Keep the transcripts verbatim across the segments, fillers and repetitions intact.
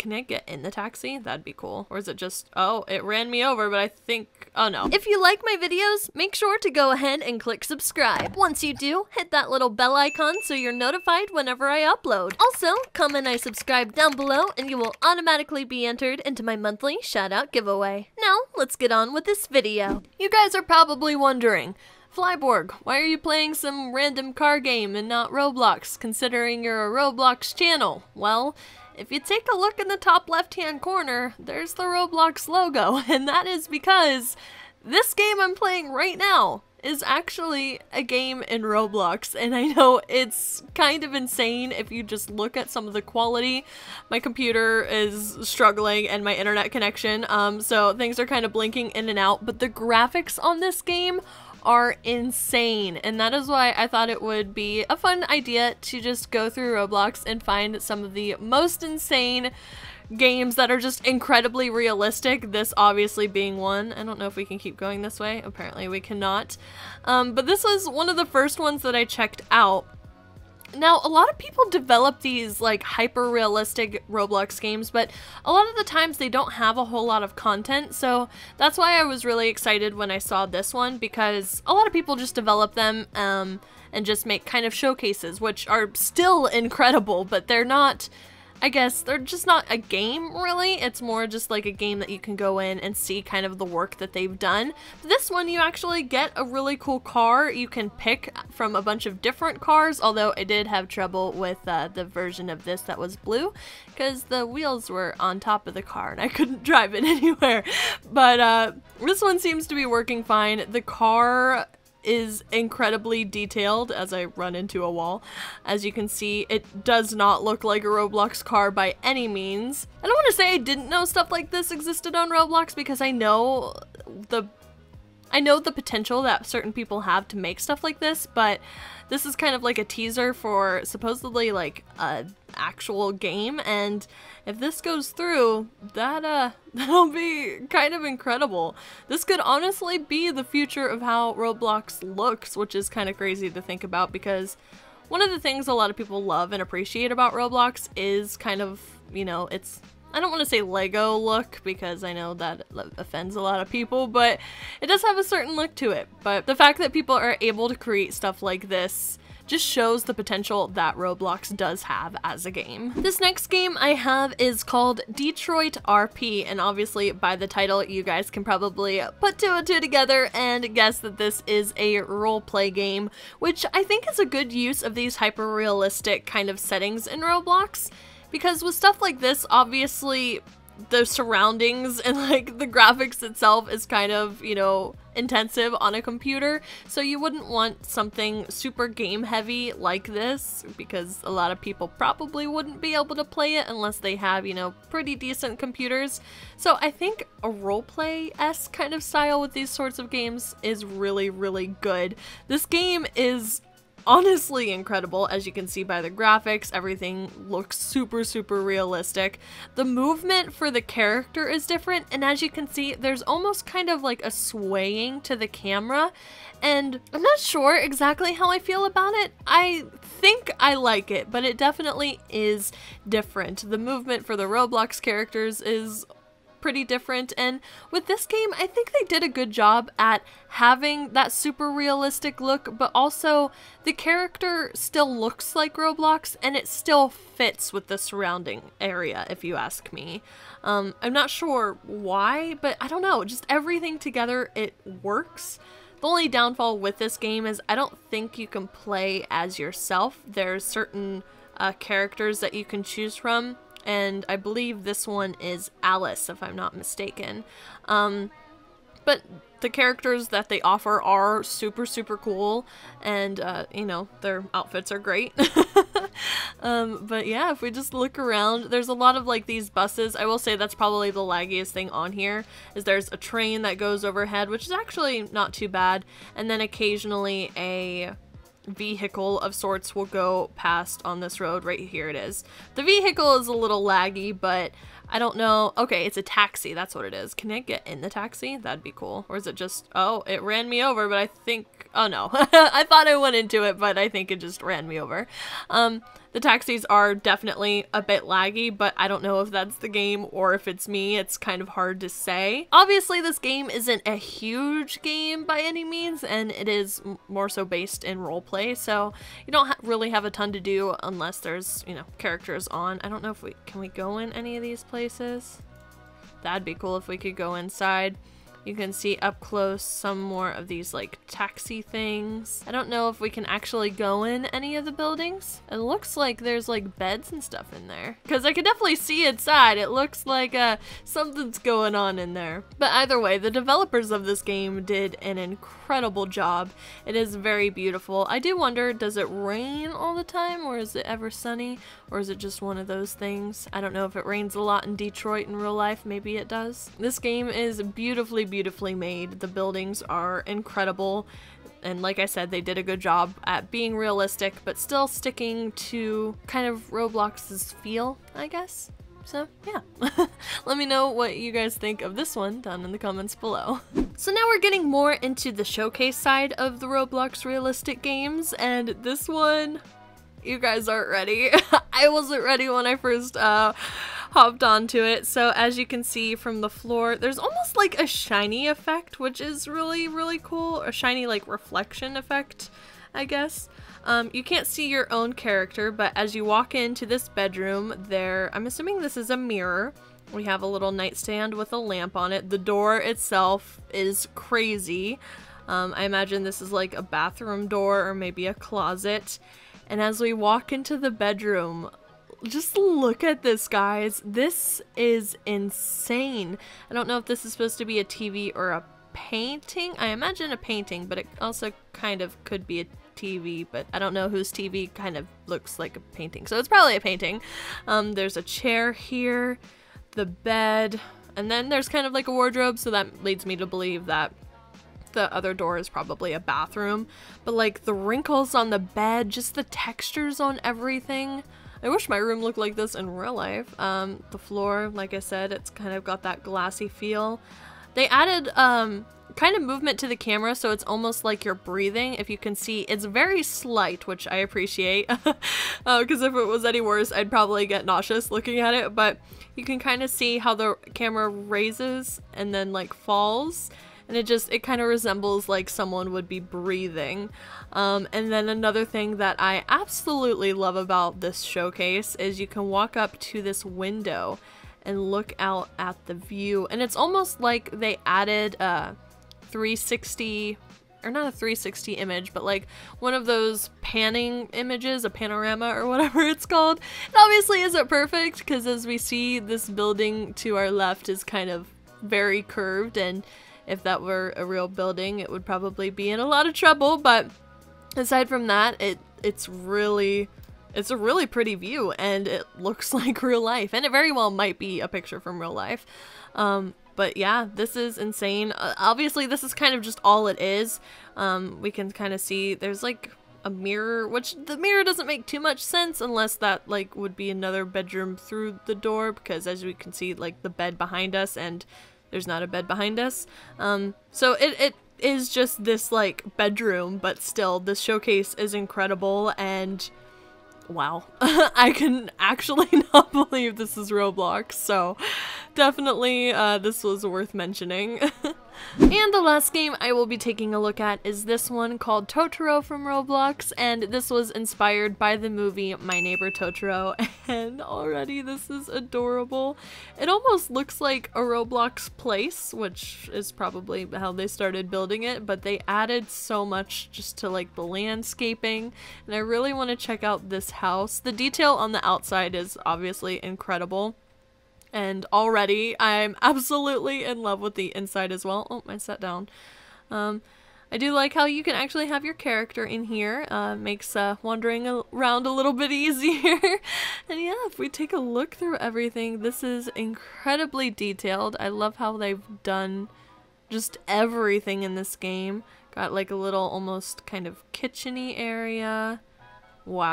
can I get in the taxi? That'd be cool. Or is it just, oh, it ran me over, but I think, oh no. If you like my videos, make sure to go ahead and click subscribe. Once you do, hit that little bell icon so you're notified whenever I upload. Also, comment I subscribe down below and you will automatically be entered into my monthly shout out giveaway. Now, let's get on with this video. You guys are probably wondering, Flyborg, why are you playing some random car game and not Roblox, considering you're a Roblox channel? Well, if you take a look in the top left-hand corner, there's the Roblox logo, and that is because this game I'm playing right now is actually a game in Roblox, and I know it's kind of insane if you just look at some of the quality. My computer is struggling and my internet connection, um, so things are kind of blinking in and out, but the graphics on this game are insane, and that is why I thought it would be a fun idea to just go through Roblox and find some of the most insane games that are just incredibly realistic, this obviously being one. I don't know if we can keep going this way. Apparently we cannot. Um, but this was one of the first ones that I checked out. Now, a lot of people develop these like hyper-realistic Roblox games, but a lot of the times they don't have a whole lot of content, so that's why I was really excited when I saw this one, because a lot of people just develop them um, and just make kind of showcases, which are still incredible, but they're not, I guess, they're just not a game, really. It's more just like a game that you can go in and see kind of the work that they've done. This one, you actually get a really cool car. You can pick from a bunch of different cars, although I did have trouble with uh, the version of this that was blue, because the wheels were on top of the car and I couldn't drive it anywhere. But uh, this one seems to be working fine. The car is incredibly detailed as I run into a wall. As you can see, it does not look like a Roblox car by any means. I don't want to say I didn't know stuff like this existed on Roblox, because I know the I know the potential that certain people have to make stuff like this, but this is kind of like a teaser for supposedly like a actual game, and if this goes through, that uh that'll be kind of incredible. This could honestly be the future of how Roblox looks, which is kind of crazy to think about, because one of the things a lot of people love and appreciate about Roblox is kind of, you know, it's, I don't want to say Lego look, because I know that offends a lot of people, but it does have a certain look to it. But the fact that people are able to create stuff like this just shows the potential that Roblox does have as a game. This next game I have is called Detroit R P, and obviously by the title you guys can probably put two and two together and guess that this is a role-play game, which I think is a good use of these hyper-realistic kind of settings in Roblox. Because with stuff like this, obviously the surroundings and like the graphics itself is kind of, you know, intensive on a computer, so you wouldn't want something super game heavy like this, because a lot of people probably wouldn't be able to play it unless they have, you know, pretty decent computers. So I think a roleplay-esque kind of style with these sorts of games is really, really good. This game is honestly incredible. As you can see by the graphics, everything looks super super realistic. The movement for the character is different, and as you can see, there's almost kind of like a swaying to the camera, and I'm not sure exactly how I feel about it. I think I like it, but it definitely is different. The movement for the Roblox characters is pretty different, and with this game I think they did a good job at having that super realistic look, but also the character still looks like Roblox and it still fits with the surrounding area, if you ask me. Um, I'm not sure why, but I don't know, just everything together, it works. The only downfall with this game is I don't think you can play as yourself. There's certain uh, characters that you can choose from, and I believe this one is Alice, if I'm not mistaken. Um, but the characters that they offer are super, super cool, and, uh, you know, their outfits are great. um, but yeah, if we just look around, there's a lot of, like, these buses. I will say that's probably the laggiest thing on here, is there's a train that goes overhead, which is actually not too bad, and then occasionally a vehicle of sorts will go past on this road. Right here it is. The vehicle is a little laggy, but I don't know. Okay, it's a taxi. That's what it is. Can I get in the taxi? That'd be cool. Or is it just, oh, it ran me over, but I think, oh no. I thought I went into it, but I think it just ran me over. Um, the taxis are definitely a bit laggy, but I don't know if that's the game or if it's me. It's kind of hard to say. Obviously, this game isn't a huge game by any means, and it is more so based in roleplay, so you don't ha really have a ton to do unless there's, you know, characters on. I don't know if we, can we go in any of these places? That'd be cool if we could go inside. You can see up close some more of these like taxi things. I don't know if we can actually go in any of the buildings. It looks like there's like beds and stuff in there. Because I can definitely see inside. It looks like uh, something's going on in there. But either way, the developers of this game did an incredible job. It is very beautiful. I do wonder, does it rain all the time, or is it ever sunny? Or is it just one of those things? I don't know if it rains a lot in Detroit in real life. Maybe it does. This game is beautifully, beautifully made. The buildings are incredible. And like I said, they did a good job at being realistic, but still sticking to kind of Roblox's feel, I guess. So yeah, let me know what you guys think of this one down in the comments below. So now we're getting more into the showcase side of the Roblox realistic games, and this one, you guys aren't ready. I wasn't ready when I first uh, hopped onto it. So as you can see from the floor, there's almost like a shiny effect, which is really, really cool. A shiny like reflection effect, I guess. Um, you can't see your own character, but as you walk into this bedroom, there, I'm assuming this is a mirror. We have a little nightstand with a lamp on it. The door itself is crazy. Um, I imagine this is like a bathroom door or maybe a closet. And as we walk into the bedroom, just look at this, guys. This is insane. I don't know if this is supposed to be a T V or a painting. I imagine a painting, but it also kind of could be a T V, but I don't know whose T V kind of looks like a painting. So it's probably a painting. Um, there's a chair here, the bed, and then there's kind of like a wardrobe, so that leads me to believe that the other door is probably a bathroom. But like the wrinkles on the bed, just the textures on everything. I wish my room looked like this in real life. Um, the floor, like I said, it's kind of got that glassy feel. They added um, kind of movement to the camera, so it's almost like you're breathing. If you can see, it's very slight, which I appreciate. Because uh, if it was any worse, I'd probably get nauseous looking at it. But you can kind of see how the camera raises and then like falls. And it just, it kind of resembles like someone would be breathing. Um, and then another thing that I absolutely love about this showcase is you can walk up to this window and look out at the view. And it's almost like they added a three sixty, or not a three sixty image, but like one of those panning images, a panorama or whatever it's called. It obviously isn't perfect because as we see, this building to our left is kind of very curved, and if that were a real building, it would probably be in a lot of trouble. But aside from that, it it's really, it's a really pretty view, and it looks like real life, and it very well might be a picture from real life. Um, but yeah, this is insane. Uh, obviously, this is kind of just all it is. Um, we can kind of see there's like a mirror, which the mirror doesn't make too much sense unless that like would be another bedroom through the door, because as we can see, like the bed behind us, and there's not a bed behind us. Um, so it, it is just this like bedroom, but still this showcase is incredible, and wow. I can actually not believe this is Roblox, so definitely uh, this was worth mentioning. And the last game I will be taking a look at is this one called Totoro from Roblox, and this was inspired by the movie My Neighbor Totoro, and already this is adorable. It almost looks like a Roblox place, which is probably how they started building it, but they added so much just to like the landscaping, and I really want to check out this house. The detail on the outside is obviously incredible. And already I'm absolutely in love with the inside as well. Oh, I sat down. Um, I do like how you can actually have your character in here. Uh, makes uh, wandering around a little bit easier. And yeah, if we take a look through everything, this is incredibly detailed. I love how they've done just everything in this game. Got like a little almost kind of kitchen-y area. Wow.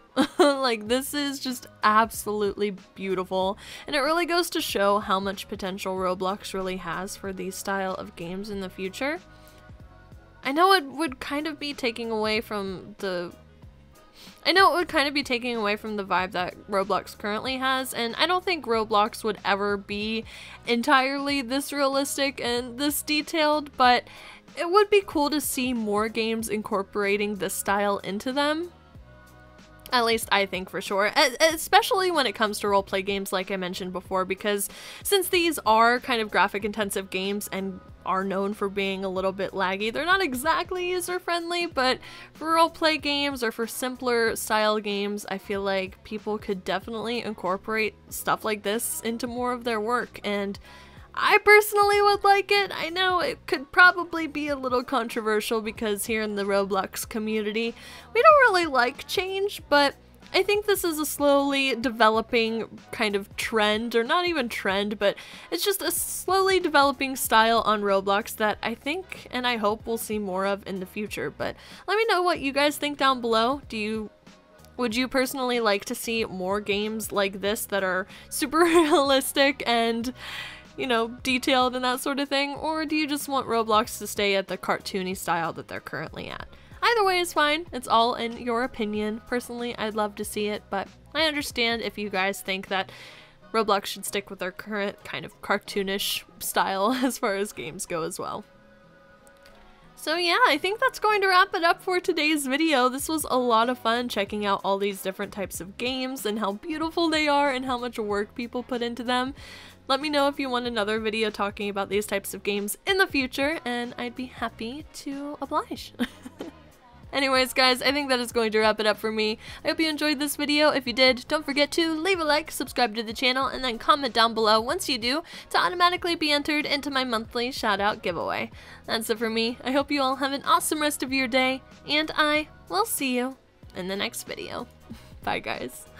Like, this is just absolutely beautiful, and it really goes to show how much potential Roblox really has for these style of games in the future. I know it would kind of be taking away from the I know it would kind of be taking away from the vibe that Roblox currently has, and I don't think Roblox would ever be entirely this realistic and this detailed, but it would be cool to see more games incorporating this style into them. At least I think for sure, especially when it comes to roleplay games like I mentioned before, because since these are kind of graphic intensive games and are known for being a little bit laggy, they're not exactly user friendly, but for roleplay games or for simpler style games, I feel like people could definitely incorporate stuff like this into more of their work, and I personally would like it. I know it could probably be a little controversial because here in the Roblox community, we don't really like change, but I think this is a slowly developing kind of trend, or not even trend, but it's just a slowly developing style on Roblox that I think and I hope we'll see more of in the future. But let me know what you guys think down below. Do you Would you personally like to see more games like this that are super realistic and, you know, detailed and that sort of thing, or do you just want Roblox to stay at the cartoony style that they're currently at? Either way is fine. It's all in your opinion. Personally, I'd love to see it, but I understand if you guys think that Roblox should stick with their current kind of cartoonish style as far as games go as well. So yeah, I think that's going to wrap it up for today's video. This was a lot of fun checking out all these different types of games and how beautiful they are and how much work people put into them. Let me know if you want another video talking about these types of games in the future, and I'd be happy to oblige. Anyways guys, I think that is going to wrap it up for me. I hope you enjoyed this video. If you did, don't forget to leave a like, subscribe to the channel, and then comment down below once you do to automatically be entered into my monthly shoutout giveaway. That's it for me. I hope you all have an awesome rest of your day, and I will see you in the next video. Bye guys.